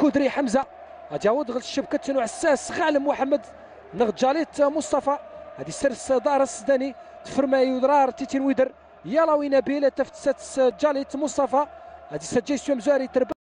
كودري حمزه غادي يعاود غل الشبكه وعساس غالم محمد نغد جاليت مصطفى هادي سرس دار السوداني تفرماي ودرار تيتين ويدر يلا وين نبيل تفتسات جاليت مصطفى هادي سجيستيو مزاري تربى